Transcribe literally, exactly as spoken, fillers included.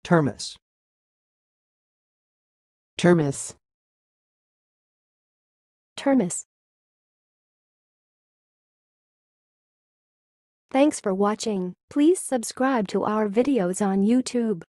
termous, termous, termous. Thanks for watching. Please subscribe to our videos on YouTube.